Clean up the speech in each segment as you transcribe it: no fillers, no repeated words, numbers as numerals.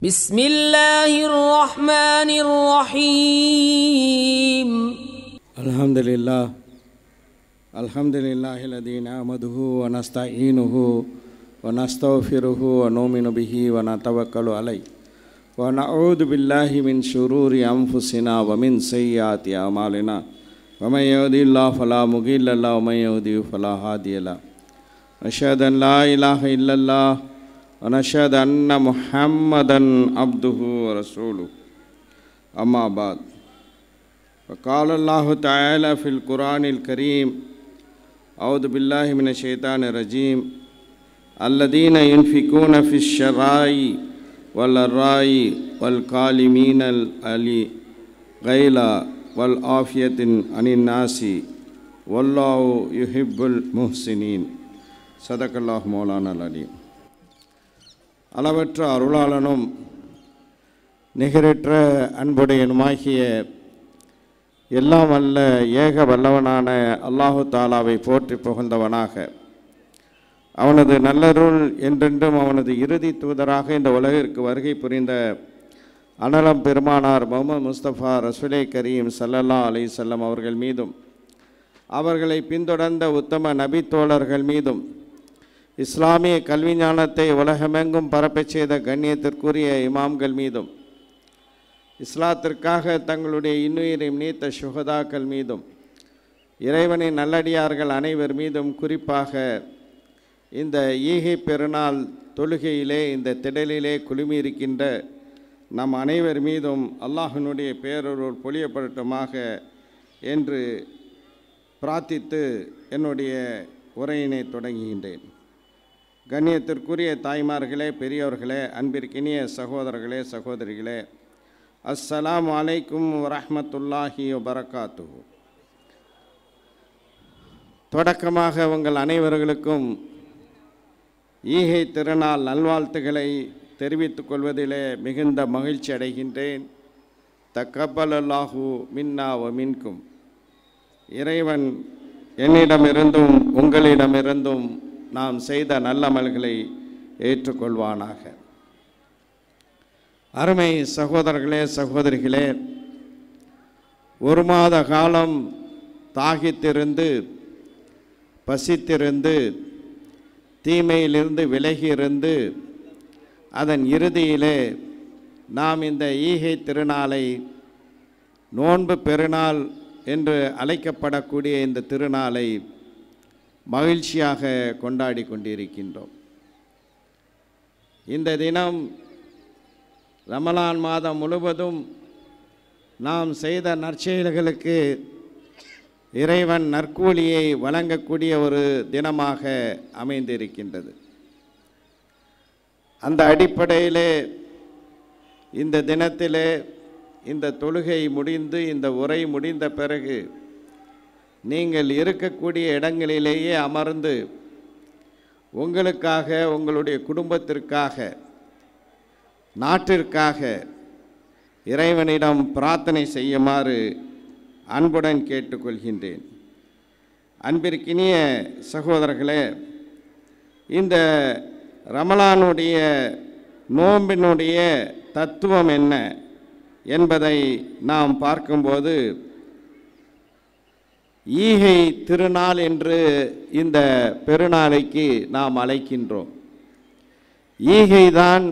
بسم الله الرحمن الرحيم الحمد لله الذي نعمده ونستعينه ونستغفره ونؤمن به ونتوكل عليه ونعوذ بالله من شرور أنفسنا ومن سيئات أعمالنا ومن يهده الله فلا مضل له ومن يضلل فلا هادي له أشهد أن لا إله إلا الله ونشهد أن محمدا عبده ورسوله أما بعد فقال الله تعالى في القرآن الكريم أعوذ بالله من الشيطان الرجيم الذين ينفقون في السراء والضراء والكاظمين الغيظ والعافية عن الناس والله يحب المحسنين صدق الله مولانا العليم. அளவற்ற அருளாளனும் நிகரற்ற அன்புடையனுமாகிய எல்லாம் வல்ல ஏக வல்லவனான அல்லாஹு தாலாவை போற்றி புகழ்ந்தவனாக அவனது நல்லருள் என்றென்றும் அவனது இறுதி தூதராக இந்த உலகிற்கு வருகை புரிந்த அனலம் பெருமானார் முஹம்மது முஸ்தபா ரசூலே கரீம் ஸல்லல்லாஹு அலைஹி வஸல்லம் அவர்கள் மீதும் அவர்களை பின்தொடர்ந்த உத்தம நபி தோழர்கள் மீதும் இஸ்லாமிய கல்வி ஞானத்தை உலகமெங்கும் பரப்பச் செய்த கண்ணியத்திற்குரிய இமாம்கள் மீதும் இஸ்லாத்திற்காக தங்களுடைய இன்னுயிரை நீத்த சுஹதாக்கள் மீதும் இறைவனின் நல்லடியார்கள் அனைவர் மீதும் குறிப்பாக இந்த ஈகை பெருநாள் தொழுகையிலே இந்த திடலிலே குழுமியிருக்கின்ற நம் அனைவர் மீதும் அல்லாஹினுடைய பேரருள் பொழியப்படட்டுமாக என்று பிரார்த்தித்து என்னுடைய உரையினை தொடங்குகின்றேன். கண்ணியத்திற்குரிய தாய்மார்களே, பெரியோர்களே, அன்பிற்கினிய சகோதரர்களே, சகோதரிகளே, அஸ்ஸலாமு அலைக்கும் வரஹ்மத்துல்லாஹி வபரகாத்துஹு. தொடக்கமாக உங்கள் அனைவர்களுக்கும் ஈகை திருநாள் நல்வாழ்த்துக்களை தெரிவித்துக் கொள்வதிலே மிகுந்த மகிழ்ச்சி அடைகின்றேன். தக்கபலல்லாஹு மின்னா வ மின்கும். இறைவன் என்னிடமிருந்தும் உங்களிடமிருந்தும் நாம் செய்த நல்லமல்களை ஏற்றுக்கொள்வானாக. அருமை சகோதரர்களே, சகோதரிகளே, ஒரு மாத காலம் தாகித்திருந்து பசித்திருந்து தீமையிலிருந்து விலகியிருந்து அதன் இறுதியிலே நாம் இந்த ஈகை திருநாளை நோன்பு பெருநாள் என்று அழைக்கப்படக்கூடிய இந்த திருநாளை மகிழ்ச்சியாக கொண்டாடி கொண்டிருக்கின்றோம். இந்த தினம் ரமலான் மாதம் முழுவதும் நாம் செய்த நற்செயல்களுக்கு இறைவன் நற்கூலியை வழங்கக்கூடிய ஒரு தினமாக அமைந்திருக்கின்றது. அந்த அடிப்படையிலே இந்த தினத்திலே இந்த தொழுகை முடிந்து இந்த உரை முடிந்த பிறகு நீங்கள் இருக்கக்கூடிய இடங்களிலேயே அமர்ந்து உங்களுக்காக, உங்களுடைய குடும்பத்திற்காக, நாட்டிற்காக இறைவனிடம் பிரார்த்தனை செய்யுமாறு அன்புடன் கேட்டுக்கொள்கின்றேன். அன்பிற்கினிய சகோதரர்களே, இந்த ரமலானுடைய நோம்பினுடைய தத்துவம் என்ன என்பதை நாம் பார்க்கும்போது ஈகை திருநாள் என்று இந்த பெருநாளைக்கு நாம் அழைக்கின்றோம். ஈகைதான்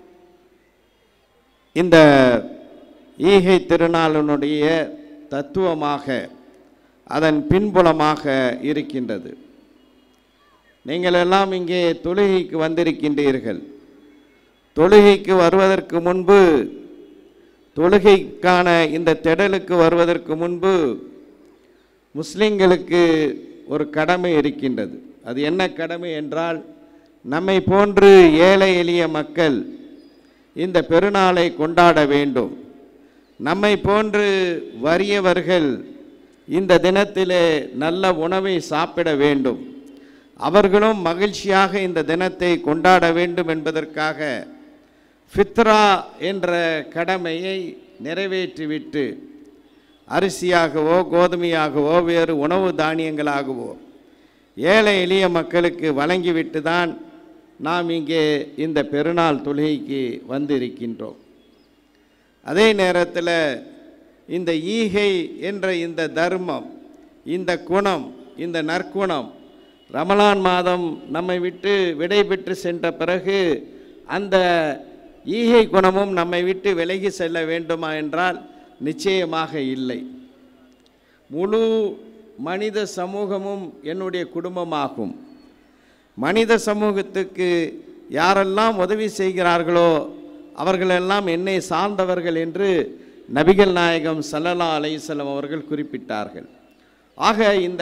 இந்த ஈகை திருநாளினுடைய தத்துவமாக, அதன் பின்புலமாக இருக்கின்றது. நீங்கள் எல்லாம் இங்கே தொழுகைக்கு வந்திருக்கின்றீர்கள். தொழுகைக்கு வருவதற்கு முன்பு, தொழுகைக்கான இந்த திடலுக்கு வருவதற்கு முன்பு முஸ்லிம்களுக்கு ஒரு கடமை இருக்கின்றது. அது என்ன கடமை என்றால், நம்மை போன்று ஏழை எளிய மக்கள் இந்த பெருநாளை கொண்டாட வேண்டும். நம்மை போன்று வறியவர்கள் இந்த தினத்திலே நல்ல உணவை சாப்பிட வேண்டும். அவர்களும் மகிழ்ச்சியாக இந்த தினத்தை கொண்டாட வேண்டும் என்பதற்காக ஃபித்ரா என்ற கடமையை நிறைவேற்றிவிட்டு அரிசியாகவோ கோதுமையாகவோ வேறு உணவு தானியங்களாகவோ ஏழை எளிய மக்களுக்கு வழங்கிவிட்டு தான் நாம் இங்கே இந்த பெருநாள் தொழுகைக்கு வந்திருக்கின்றோம். அதே நேரத்தில் இந்த ஈகை என்ற இந்த தர்மம், இந்த குணம், இந்த நற்குணம் ரமலான் மாதம் நம்மை விட்டு விடை பெற்று சென்ற பிறகு அந்த ஈகை குணமும் நம்மை விட்டு விலகி செல்ல வேண்டுமா என்றால் நிச்சயமாக இல்லை. முழு மனித சமூகமும் என்னுடைய குடும்பமாகும். மனித சமூகத்துக்கு யாரெல்லாம் உதவி செய்கிறார்களோ அவர்களெல்லாம் என்னை சார்ந்தவர்கள் என்று நபிகள் நாயகம் ஸல்லல்லாஹு அலைஹி வஸல்லம் அவர்கள் குறிப்பிட்டார்கள். ஆக இந்த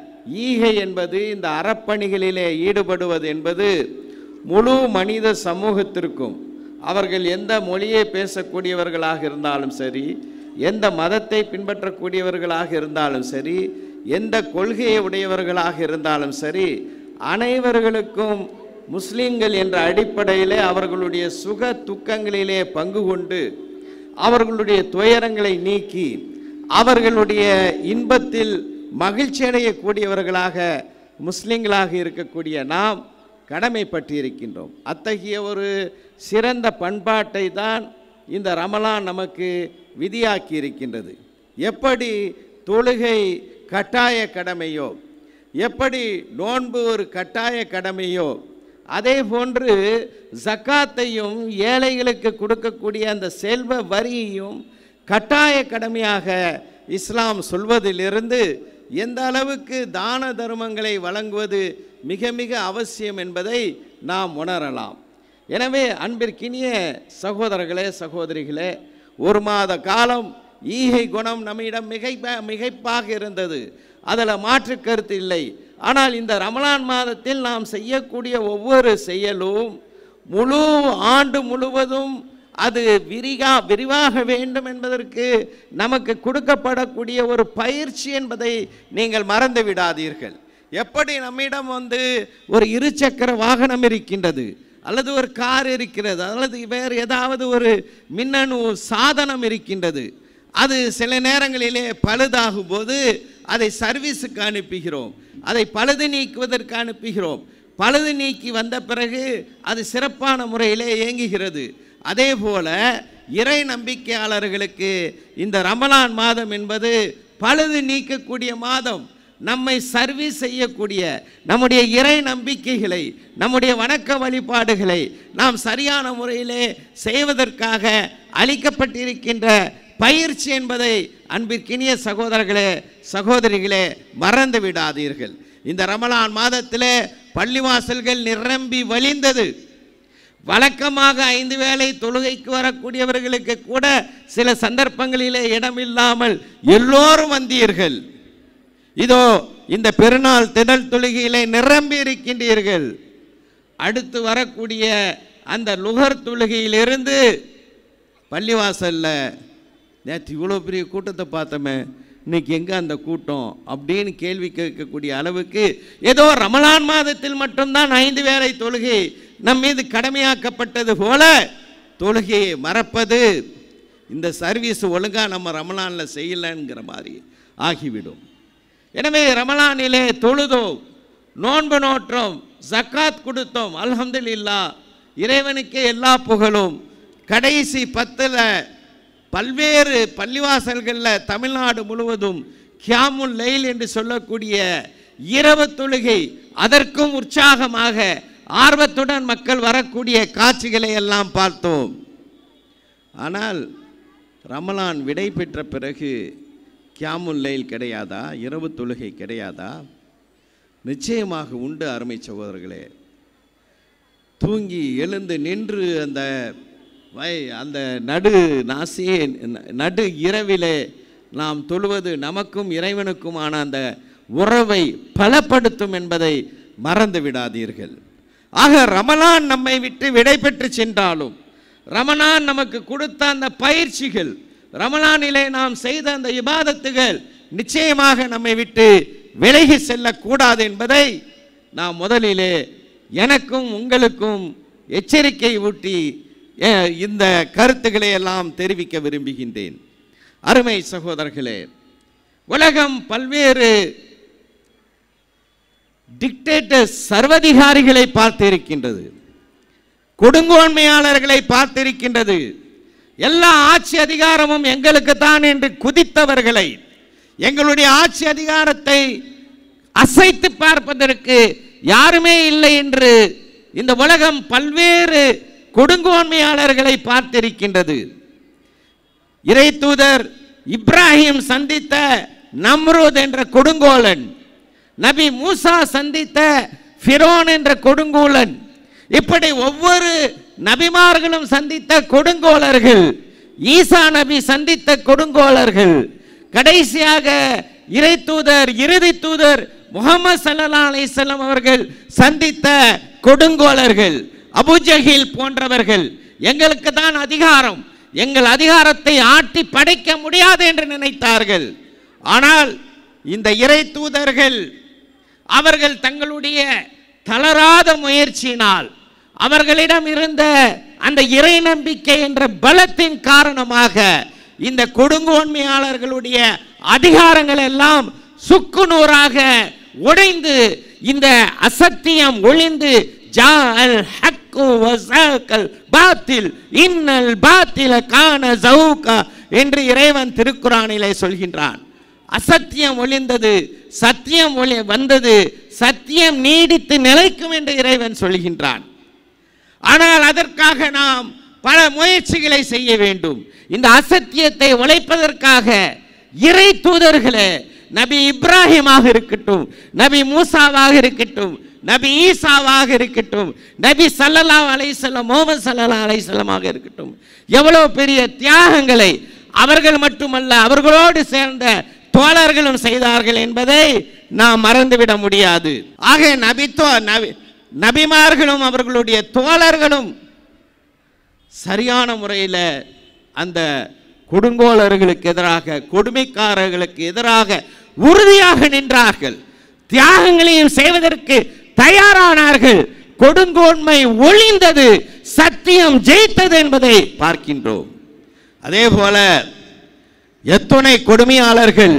ஈகை என்பது, இந்த அறப்பணிகளிலே ஈடுபடுவது என்பது முழு மனித சமூகத்திற்கும், அவர்கள் எந்த மொழியை பேசக்கூடியவர்களாக இருந்தாலும் சரி, எந்த மதத்தை பின்பற்றக்கூடியவர்களாக இருந்தாலும் சரி, எந்த கொள்கையை உடையவர்களாக இருந்தாலும் சரி, அனைவர்களுக்கும் முஸ்லீம்கள் என்ற அடிப்படையிலே அவர்களுடைய சுக துக்கங்களிலே பங்கு கொண்டு அவர்களுடைய துயரங்களை நீக்கி அவர்களுடைய இன்பத்தில் மகிழ்ச்சி அடையக்கூடியவர்களாக முஸ்லீம்களாக இருக்கக்கூடிய நாம் கடமைப்பட்டு இருக்கின்றோம். அத்தகைய ஒரு சிறந்த பண்பாட்டை தான் இந்த ரமலான் நமக்கு விதியாக்கி இருக்கின்றது. எப்படி தொழுகை கட்டாய கடமையோ, எப்படி நோன்பு ஒரு கட்டாய கடமையோ, அதே போன்று ஜக்காத்தையும் ஏழைகளுக்கு கொடுக்கக்கூடிய அந்த செல்வ வரியையும் கட்டாய கடமையாக இஸ்லாம் சொல்வதிலிருந்து எந்த அளவுக்கு தான தர்மங்களை வழங்குவது மிக மிக அவசியம் என்பதை நாம் உணரலாம். எனவே அன்பிற்கினிய சகோதரர்களே, சகோதரிகளே, ஒரு மாத காலம் ஈகை குணம் நம்மிடம் மிகைப்பாக இருந்தது, அதில் மாற்று கருத்து இல்லை. ஆனால் இந்த ரமலான் மாதத்தில் நாம் செய்யக்கூடிய ஒவ்வொரு செயலும் முழு ஆண்டு முழுவதும் அது விரிவாக வேண்டும் என்பதற்கு நமக்கு கொடுக்கப்படக்கூடிய ஒரு பயிற்சி என்பதை நீங்கள் மறந்து விடாதீர்கள். எப்படி நம்மிடம் ஒரு இருசக்கர வாகனம் இருக்கின்றது, அல்லது ஒரு கார் இருக்கிறது, அல்லது வேறு ஏதாவது ஒரு மின்னணு சாதனம் இருக்கின்றது, அது சில நேரங்களிலே பழுதாகும் போது அதை சர்வீஸுக்கு அனுப்புகிறோம், அதை பழுது நீக்குவதற்கு அனுப்புகிறோம். பழுது நீக்கி வந்த பிறகு அது சிறப்பான முறையிலே இயங்குகிறது. அதே போல இறை நம்பிக்கையாளர்களுக்கு இந்த ரமலான் மாதம் என்பது பழுது நீக்கக்கூடிய மாதம். நம்மை சர்வீஸ் செய்யக்கூடிய நம்முடைய இறை நம்பிக்கைகளை, நம்முடைய வணக்க வழிபாடுகளை நாம் சரியான முறையிலே செய்வதற்காக அளிக்கப்பட்டிருக்கின்ற பயிற்சி என்பதை அன்பிற்கினிய சகோதரர்களே, சகோதரிகளே, மறந்து விடாதீர்கள். இந்த ரமலான் மாதத்திலே பள்ளிவாசல்கள் நிரம்பி வழிந்தது. வழக்கமாக 5 வேளை தொழுகைக்கு வரக்கூடியவர்களுக்கு கூட சில சந்தர்ப்பங்களிலே இடமில்லாமல் எல்லோரும் வந்தீர்கள். இதோ இந்த பெருநாள் திடல் தொழுகையிலே நிரம்பி இருக்கின்றீர்கள். அடுத்து வரக்கூடிய அந்த லுகர் தொழுகையிலிருந்து பள்ளிவாசலில் நேற்று இவ்வளோ பெரிய கூட்டத்தை பார்த்தோமே, இன்னைக்கு எங்கே அந்த கூட்டம் அப்படின்னு கேள்வி கேட்கக்கூடிய அளவுக்கு ஏதோ ரமலான் மாதத்தில் மட்டும்தான் 5 வேளை தொழுகை நம் மீது கடமையாக்கப்பட்டது போல தொழுகையை மறப்பது, இந்த சர்வீஸ் ஒழுங்காக நம்ம ரமலானில் செய்யலைங்கிற மாதிரி ஆகிவிடும். எனவே ரமலானிலே தொழுதோம், நோன்பு நோற்றோம், ஜக்காத் கொடுத்தோம், அல்ஹம்துலில்லாஹ், இறைவனுக்கே எல்லா புகழும். கடைசி 10ல் பல்வேறு பள்ளிவாசல்களில் தமிழ்நாடு முழுவதும் கியாமுல் லைல் என்று சொல்லக்கூடிய இரவு தொழுகை, அதற்கும் உற்சாகமாக ஆர்வத்துடன் மக்கள் வரக்கூடிய காட்சிகளை எல்லாம் பார்த்தோம். ஆனால் ரமலான் விடை பெற்ற பிறகு கியாமுல் லைல் கிடையாதா? இரவு தொழுகை கிடையாதா? நிச்சயமாக உண்டு அருமை சகோதரர்களே. தூங்கி எழுந்து நின்று அந்த நடு இரவிலே நாம் தொழுவது நமக்கும் இறைவனுக்குமான அந்த உறவை பலப்படுத்தும் என்பதை மறந்து விடாதீர்கள். ஆக ரமலான் நம்மை விட்டு விடை பெற்று சென்றாலும், ரமலான் நமக்கு கொடுத்த அந்த பயிற்சிகள், ரமலானிலே நாம் செய்த அந்த இபாதத்துகள் நிச்சயமாக நம்மை விட்டு விலகி செல்லக்கூடாது என்பதை நாம் முதலிலே எனக்கும் உங்களுக்கும் எச்சரிக்கை ஊட்டி இந்த கருத்துக்களை எல்லாம் தெரிவிக்க விரும்புகின்றேன். அருமை சகோதரர்களே, உலகம் பல்வேறு டிக்டேட்டர்ஸ், சர்வதிகாரிகளை பார்த்திருக்கின்றது, கொடுங்கோன்மையாளர்களை பார்த்திருக்கின்றது. எல்லா ஆட்சி அதிகாரமும் எங்களுக்கு தான் என்று குதித்தவர்களை, எங்களுடைய ஆட்சி அதிகாரத்தை அசைத்து பார்ப்பதற்கு யாருமே இல்லை என்று இந்த உலகம் பல்வேறு கொடுங்கோன்மையாளர்களை பார்த்திருக்கின்றது. இறை தூதர் இப்ராஹிம் சந்தித்த நம்ரூத் என்ற கொடுங்கோலன், நபி மூசா சந்தித்த ஃபிரௌன் என்ற கொடுங்கோலன், இப்படி ஒவ்வொரு நபிமார்களும் சந்தித்த கொடுங்கோலர்கள், ஈசா நபி சந்தித்த கொடுங்கோலர்கள், கடைசியாக இறை தூதர் இறுதி தூதர் முஹம்மது ஸல்லல்லாஹு அலைஹி வஸல்லம் அவர்கள் சந்தித்த கொடுங்கோலர்கள், அபூஜஹில் போன்றவர்கள் எங்களுக்கு தான் அதிகாரம், எங்கள் அதிகாரத்தை ஆட்டி படைக்க முடியாது என்று நினைத்தார்கள். ஆனால் இந்த இறை தூதர்கள் அவர்கள் தங்களுடைய தளராத முயற்சியினால், அவர்களிடம் இருந்த அந்த இறை நம்பிக்கை என்ற பலத்தின் காரணமாக இந்த கொடுங்கோன்மையாளர்களுடைய அதிகாரங்கள் எல்லாம் சுக்குநூறாக உடைந்து இந்த அசத்தியம் ஒளிந்து ஜாஅல் ஹக்கு வஸாகல் பாத்தில் இன்னல் பாத்தில கான ஜௌகா என்று இறைவன் திருக்குர்ஆனிலே சொல்கின்றான். அசத்தியம் ஒளிந்தது, சத்தியம் வந்தது, சத்தியம் நீடித்து நிலைக்கும் என்று இறைவன் சொல்கின்றான். ஆனால் அதற்காக நாம் பல முயற்சிகளை செய்ய வேண்டும். இந்த அசத்தியத்தை உழைப்பதற்காக இறை தூதர்களே, நபி இப்ராஹிமாக இருக்கட்டும், நபி மூசாவாக இருக்கட்டும், நபி ஈசாவாக இருக்கட்டும், நபி ஸல்லல்லாஹு அலைஹி வஸல்லம் முஹம்மது ஸல்லல்லாஹு அலைஹி வஸல்லமாக இருக்கட்டும், எவ்வளவு பெரிய தியாகங்களை அவர்கள் மட்டுமல்ல அவர்களோடு சேர்ந்த தோழர்களும் செய்தார்கள் என்பதை நாம் மறந்துவிட முடியாது. ஆக நபிமார்களும் அவர்களுடைய தோழர்களும் சரியான முறையில் அந்த கொடுங்கோலர்களுக்கு எதிராக, கொடுமைக்காரர்களுக்கு எதிராக உறுதியாக நின்றார்கள், தியாகங்களையும் செய்வதற்கு தயாரானார்கள். கொடுங்கோன்மை ஒளிந்தது, சத்தியம் ஜெயித்தது என்பதை பார்க்கின்றோம். அதே போல எத்துணை கொடுமையாளர்கள்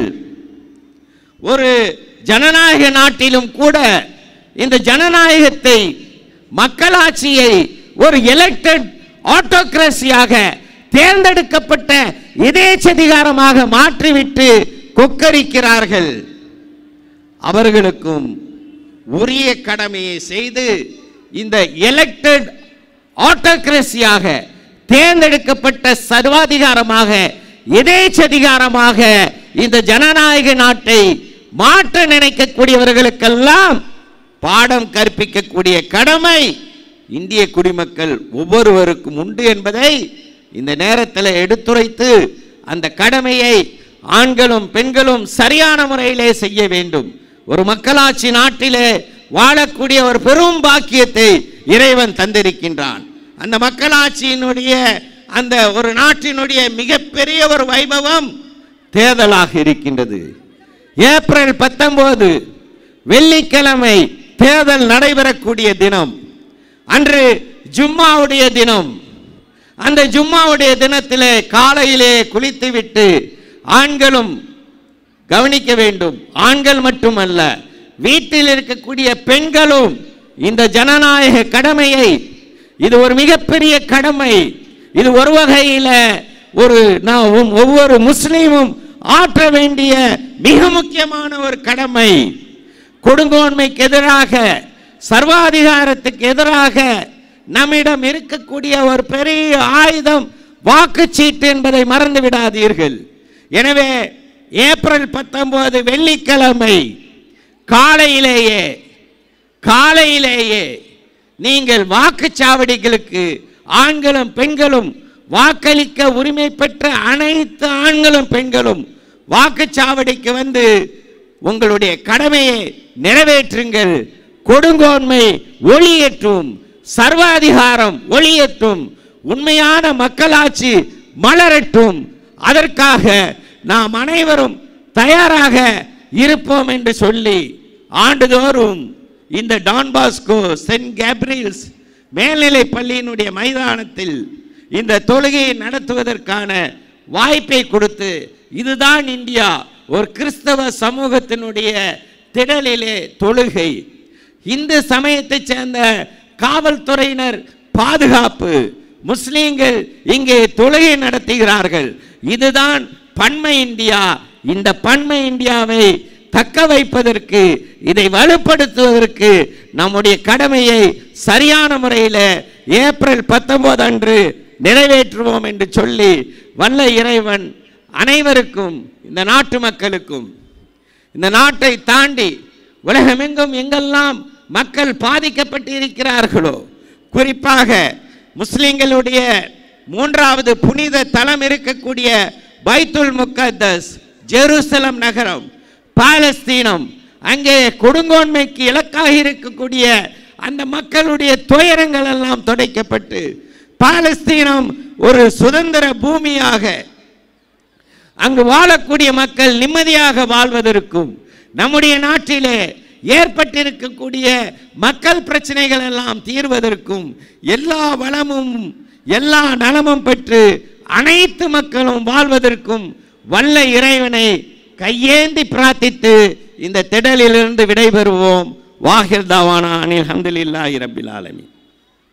ஒரு ஜனநாயக நாட்டிலும் கூட இந்த ஜனநாயகத்தை, மக்களாட்சியை ஒரு எலெக்டட் ஆட்டோகிரசியாக, தேர்ந்தெடுக்கப்பட்ட எதேச்சதிகாரமாக மாற்றிவிட்டு கொக்கரிக்கிறார்கள். அவர்களுக்கும் உரிய கடமையை செய்து இந்த எலெக்டட் ஆட்டோகிரசியாக, தேர்ந்தெடுக்கப்பட்ட சர்வாதிகாரமாக, எதேச்சதிகாரமாக இந்த ஜனநாயக நாட்டை மாற்ற நினைக்கக்கூடியவர்களுக்கெல்லாம் பாடம் கற்பிக்கக்கூடிய கடமை இந்திய குடிமக்கள் ஒவ்வொருவருக்கும் உண்டு என்பதை இந்த நேரத்தில் எடுத்துரைத்து, அந்த கடமையை ஆண்களும் பெண்களும் சரியான முறையிலே செய்ய வேண்டும். ஒரு மக்களாட்சி நாட்டிலே வாழக்கூடிய ஒரு பெரும் பாக்கியத்தை இறைவன் தந்திருக்கின்றான். அந்த மக்களாட்சியினுடைய, அந்த ஒரு நாட்டினுடைய மிகப்பெரிய ஒரு வைபவம் தேர்தலாக இருக்கின்றது. ஏப்ரல் 19 வெள்ளிக்கிழமை தேர்தல் நடைபெறக்கூடிய தினம். அன்று ஜும்மாவுடைய தினம். அந்த ஜும்மாவுடைய தினத்திலே காலையிலே குளித்துவிட்டு ஆண்களும் கவனிக்க வேண்டும். ஆண்கள் மட்டுமல்ல, வீட்டில் இருக்கக்கூடிய பெண்களும் இந்த ஜனநாயக கடமையை, இது ஒரு மிகப்பெரிய கடமை, இது ஒரு வகையில் ஒவ்வொரு முஸ்லீமும் ஆற்ற வேண்டிய மிக முக்கியமான ஒரு கடமை. கொடுங்கோன்மைக்கு எதிராக, சர்வாதிகாரத்துக்கு எதிராக நம்மிடம் இருக்கக்கூடிய ஒரு பெரிய ஆயுதம் வாக்குச்சீட்டு என்பதை மறந்து விடாதீர்கள். எனவே ஏப்ரல் 19 வெள்ளிக்கிழமை காலையிலேயே நீங்கள் வாக்குச்சாவடிகளுக்கு ஆண்களும் பெண்களும், வாக்களிக்க உரிமை பெற்ற அனைத்து ஆண்களும் பெண்களும் வாக்குச்சாவடிக்கு வந்து உங்களுடைய கடமையை நிறைவேற்றுங்கள். கொடுங்கோன்மை ஒளியேற்றும், சர்வாதிகாரம் ஒளியேற்றும், உண்மையான மக்களாட்சி மலரட்டும். அதற்காக நாம் அனைவரும் தயாராக இருப்போம் என்று சொல்லி ஆண்டுதோறும் இந்த டான் பாஸ்கோ சென்ட் கேப்ரியல்ஸ் மேல்நிலை பள்ளியினுடைய மைதானத்தில் இந்த தொழுகையை நடத்துவதற்கான வாய்ப்பை கொடுத்து, இதுதான் இந்தியா, ஒரு கிறிஸ்தவ சமூகத்தினுடைய திடலிலே தொழுகை, இந்து சமயத்தைச் சேர்ந்த காவல்துறையினர் பாதுகாப்பு, முஸ்லீம்கள் இங்கே தொழுகை நடத்துகிறார்கள். இதுதான் பன்மை இந்தியா. இந்த பன்மை இந்தியாவை தக்க வைப்பதற்கு, இதை வலுப்படுத்துவதற்கு நம்முடைய கடமையை சரியான முறையில் ஏப்ரல் 19 அன்று நிறைவேற்றுவோம் என்று சொல்லி வல்ல இறைவன் அனைவருக்கும், இந்த நாட்டு மக்களுக்கும், இந்த நாட்டை தாண்டி உலகமெங்கும் எங்கெல்லாம் மக்கள் பாதிக்கப்பட்டு இருக்கிறார்களோ, குறிப்பாக முஸ்லிம்களுடைய 3வது புனித தலம் இருக்கக்கூடிய பைத்துல் முக்கத்தஸ், ஜெருசலம் நகரம், பாலஸ்தீனம், அங்கே கொடுங்கோன்மைக்கு இலக்காக இருக்கக்கூடிய அந்த மக்களுடைய துயரங்கள் எல்லாம் துடைக்கப்பட்டு பாலஸ்தீனம் ஒரு சுதந்திர பூமியாக, அங்கு வாழக்கூடிய மக்கள் நிம்மதியாக வாழ்வதற்கும், நம்முடைய நாட்டிலே ஏற்பட்டிருக்கக்கூடிய மக்கள் பிரச்சனைகள் எல்லாம் தீர்வதற்கும், எல்லா வளமும் எல்லா நலமும் பெற்று அனைத்து மக்களும் வாழ்வதற்கும் வல்ல இறைவனை கையேந்தி பிரார்த்தித்து இந்த திடலிலிருந்து விடைபெறுவோம். வாஹிர் தாவானா அனில் ஹம்துலில்லாஹி ரப்பில் ஆலமீன்.